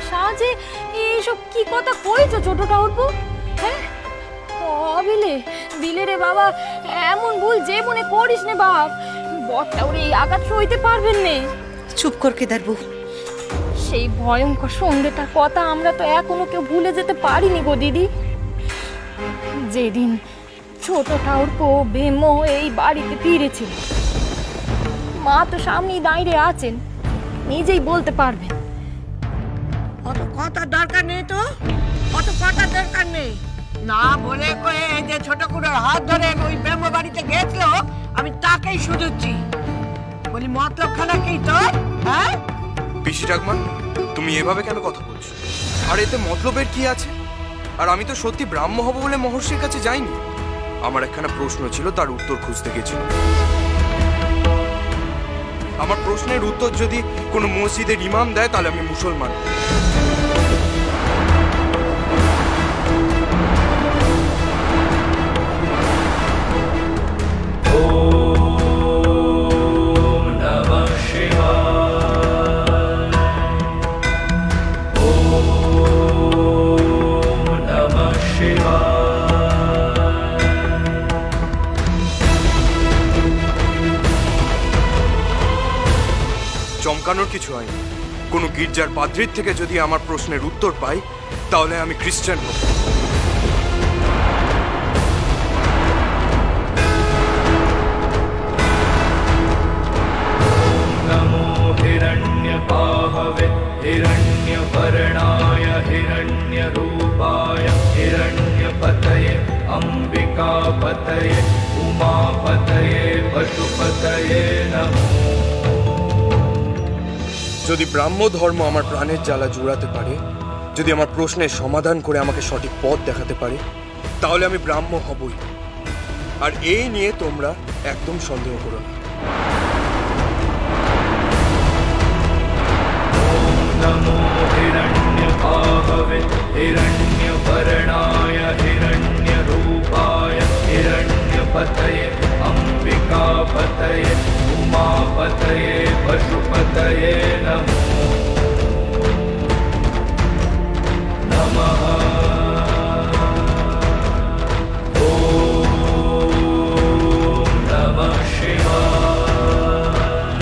সাজে এইসব কি কথা কইছো ছোটটা উঠবো? হ্যাঁ বিলে বিলে রে বাবা, এমন ভুল যে মনে করিস নে বাপ, বরটা ওরে এই আঘাত সইতে পারবেন নে। চুপ কর কেদার বউ। সেই ভয়ঙ্কর সন্ধ্যেটার কথা আমরা তো এখনো কেউ ভুলে যেতে পারিনি গো দিদি। যেদিন ছোট ঠাকুরপো বেম এই বাড়িতে ফিরেছিল, মা তো সামনেই দাঁড়িয়ে আছেন, নিজেই বলতে পারবেন। অত কথার দরকার নেই তো, অত কথার দরকার নেই। না বলে কয়ে যে ছোট কুড়োর হাত ধরে ওই ব্রহ্ম বাড়িতে গেছিল, আমি তাকেই শুধুচ্ছি। বলি মতলব খানা কি তোর? হ্যাঁ পিসি ঠাকুমা, তুমি এভাবে কেন কথা বলছো? আর এতে মতলবের কি আছে? আর আমি তো সত্যি ব্রাহ্ম হব বলে মহর্ষির কাছে যাইনি। আমার একখানা প্রশ্ন ছিল, তার উত্তর খুঁজতে গেছিল। আমার প্রশ্নের উত্তর যদি কোনো মসজিদের ইমাম দেয় তাহলে আমি মুসলমান। চমকানোর কিছু হয়নি। কোনো গির্জার পাদ্রীর থেকে যদি আমার প্রশ্নের উত্তর পাই তাহলে আমি খ্রিস্টান হব। নমো হিরণ্যবাহবে হিরণ্যবর্ণায় হিরণ্যরূপায় হিরণ্যপতয়ে অম্বিকাপতয়ে উমাপতয়ে পশুপতয়ে নমো। যদি ব্রাহ্ম ধর্ম আমার প্রাণের জ্বালা জুড়াতে পারে, যদি আমার প্রশ্নের সমাধান করে আমাকে সঠিক পথ দেখাতে পারে, তাহলে আমি ব্রাহ্ম হবই। আর এই নিয়ে তোমরা একদম সন্দেহ করো না। নমো হিরণ্যবাহবে হিরণ্যবর্ণায় হিরণ্যরূপায় হিরণ্যপতয়ে অম্বিকাপতয়ে উমাপতয়ে পশুপতয়ে নমো নমঃ। ওম নমঃ শিবায়।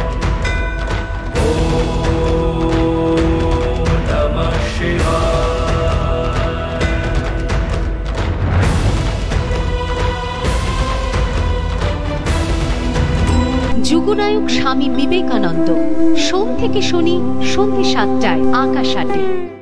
ওম নমঃ শিবায়। যুগনায়ক স্বামী বিবেকানন্দ, সোম থেকে শনি সন্ধ্যে ৭টায় আকাশ ৮-এ।